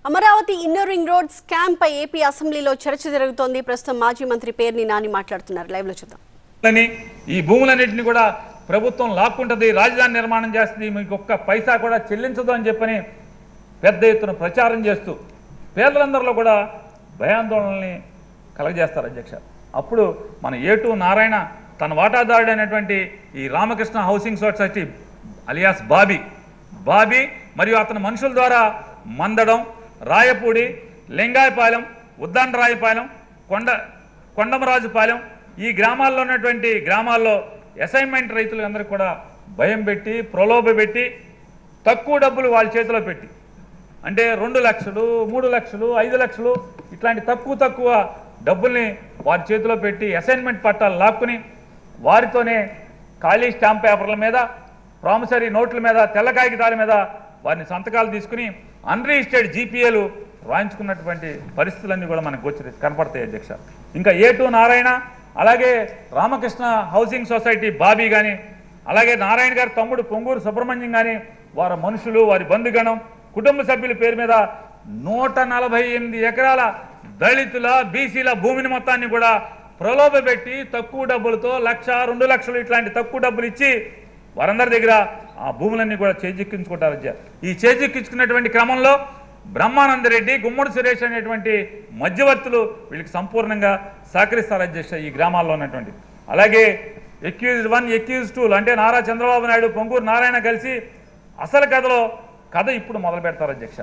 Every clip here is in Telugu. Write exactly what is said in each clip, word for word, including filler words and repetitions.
Amaravati inner ring road scam పై ఏపీ అసెంబ్లీలో చర్చ జరుగుతోంది. ప్రస్తుతం మాజీ మంత్రి పేర్ని నాని మాట్లాడుతున్నారు. లైవ్ లో చూద్దాం. ఈ భూములన్నింటినీ కూడా ప్రభుత్వం లాక్కుంటది, రాజధాని నిర్మాణం చేస్తుంది, మీకు ఒక్క పైసా కూడా చెల్లించదు అని చెప్పని పెద్ద ఎత్తున ప్రచారం చేస్తూ పేదలందరిలో కూడా భయాందోళనల్ని కలగజేస్తారు అధ్యక్ష. అప్పుడు మన ఏటూ నారాయణ తన వాటాదారుడైనటువంటి ఈ Ramakrishna housing society alias Bobby Bobby మరియు అతని మనుషుల ద్వారా మందడం, రాయపూడి, లింగాయపాలెం, ఉద్దండరాయపాలెం, కొండ కొండమరాజుపాలెం ఈ గ్రామాల్లో ఉన్నటువంటి గ్రామాల్లో అసైన్మెంట్ రైతులందరికీ కూడా భయం పెట్టి, ప్రలోభ పెట్టి, తక్కువ డబ్బులు వాళ్ళ చేతిలో పెట్టి, అంటే రెండు లక్షలు మూడు లక్షలు ఐదు లక్షలు ఇట్లాంటి తక్కువ తక్కువ డబ్బుల్ని వారి చేతిలో పెట్టి అసైన్మెంట్ పట్టాలు లాక్కుని వారితోనే ఖాళీ స్టాంప్ పేపర్ల మీద, ప్రామిసరీ నోట్ల మీద, తెల్ల కాగితాల మీద వారిని సంతకాలు తీసుకుని అన్రిజిస్టర్డ్ జీపీఏలు రాయించుకున్నటువంటి పరిస్థితులన్నీ కూడా మనకు వచ్చి కనపడతాయి అధ్యక్ష. ఇంకా ఏటూ నారాయణ, అలాగే రామకృష్ణ హౌసింగ్ సొసైటీ బాబీ కానీ, అలాగే నారాయణ గారి తమ్ముడు పొంగూరు సుబ్రహ్మణ్యం కానీ వారి మనుషులు, వారి బంధుగణం, కుటుంబ సభ్యుల పేరు మీద నూట నలభై ఎనిమిది ఎకరాల దళితుల బీసీల భూమిని మొత్తాన్ని కూడా ప్రలోభ పెట్టి తక్కువ డబ్బులతో లక్ష రెండు లక్షలు ఇట్లాంటి తక్కువ డబ్బులు ఇచ్చి వారందరి దగ్గర ఆ భూములన్నీ కూడా చేజిక్కించుకుంటారు అధ్యక్ష. ఈ చేజిక్కించుకున్నటువంటి క్రమంలో బ్రహ్మానందరెడ్డి, గుమ్మడి సురేష్ అనేటువంటి మధ్యవర్తులు వీళ్ళకి సంపూర్ణంగా సహకరిస్తారు అధ్యక్ష ఈ గ్రామాల్లో ఉన్నటువంటి. అలాగే ఎక్యూజ్ వన్ ఎక్యూజ్ టూ అంటే నారా చంద్రబాబు నాయుడు, పొంగూరు నారాయణ కలిసి అసలు కథలో కథ ఇప్పుడు మొదలు పెడతారు అధ్యక్ష.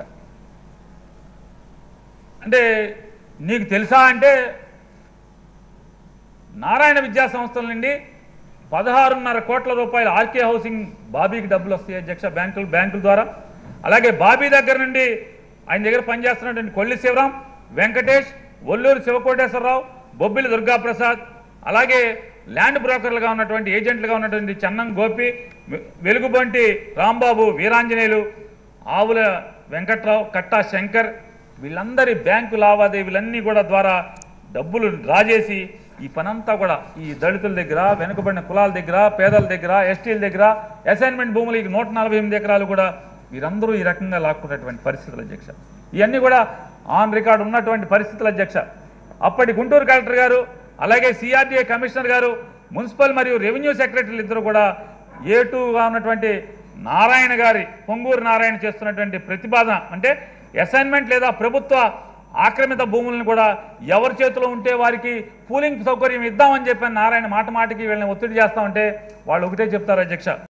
అంటే నీకు తెలుసా అంటే నారాయణ విద్యా సంస్థల నుండి పదహారున్నర కోట్ల రూపాయలు ఆర్కే హౌసింగ్ బాబీకి డబ్బులు వస్తాయి అధ్యక్ష బ్యాంకులు బ్యాంకుల ద్వారా. అలాగే బాబీ దగ్గర నుండి ఆయన దగ్గర పనిచేస్తున్నటువంటి కొల్లి శివరాం, వెంకటేష్, ఒల్లూరు శివకోటేశ్వరరావు, బొబ్బిలి దుర్గాప్రసాద్, అలాగే ల్యాండ్ బ్రోకర్లుగా ఉన్నటువంటి ఏజెంట్లుగా ఉన్నటువంటి చెన్నం గోపి, వెలుగుబంటి రాంబాబు, వీరాంజనేయులు, ఆవుల వెంకట్రావు, కట్టా శంకర్ వీళ్ళందరి బ్యాంకు లావాదేవీలన్నీ కూడా ద్వారా డబ్బులు డ్రా చేసి ఈ పనంతా కూడా ఈ దళితుల దగ్గర, వెనుకబడిన కులాల దగ్గర, పేదల దగ్గర, ఎస్టీల దగ్గర అసైన్మెంట్ భూములు ఈ నూట నలభై ఎనిమిది ఎకరాలు కూడా వీరందరూ ఈ రకంగా లాక్కున్నటువంటి పరిస్థితులు అధ్యక్ష. ఇవన్నీ కూడా ఆన్ రికార్డు ఉన్నటువంటి పరిస్థితులు అధ్యక్ష. అప్పటి గుంటూరు కలెక్టర్ గారు, అలాగే సిఆర్డీఏ కమిషనర్ గారు, మున్సిపల్ మరియు రెవెన్యూ సెక్రటరీలు ఇద్దరు కూడా ఏటూగా ఉన్నటువంటి నారాయణ గారి, పొంగూరు నారాయణ చేస్తున్నటువంటి ప్రతిపాదన అంటే అసైన్మెంట్ లేదా ప్రభుత్వ ఆక్రమిత భూములను కూడా ఎవరి చేతిలో ఉంటే వారికి పూలింగ్ సౌకర్యం ఇద్దామని చెప్పి నారాయణ మాట మాటికి వీళ్ళని ఒత్తిడి చేస్తామంటే వాళ్ళు ఒకటే చెప్తారు అధ్యక్ష.